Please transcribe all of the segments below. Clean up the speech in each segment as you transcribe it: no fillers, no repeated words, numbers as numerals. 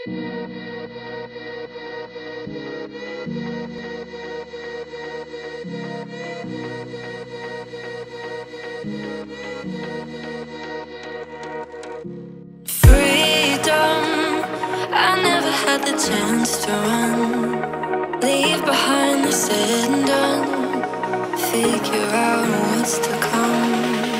Freedom, I never had the chance to run. Leave behind the said and done. Figure out what's to come.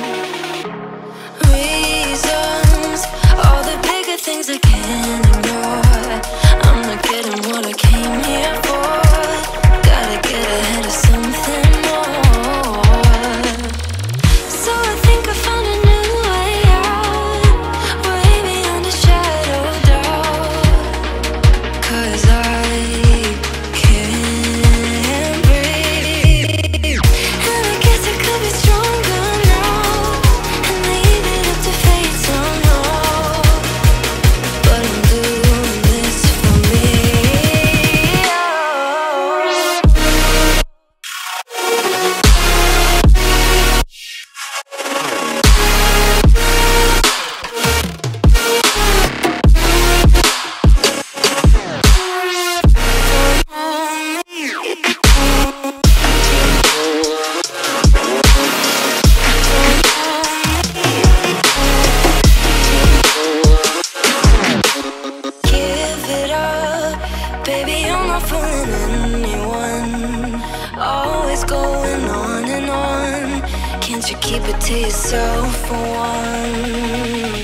Reasons, all the bigger things I can't ignore. I'm not getting what I came here for. Gotta get ahead of something more. So I think I found a new way out, way beyond a shadow of doubt. 'Cause I can't breathe, and I guess I could be stronger now, and leave it up to fate somehow. But I'm doing this for me. Give it up, baby, I'm not fooling anyone. Always going on and on. Can't you keep it to yourself for once?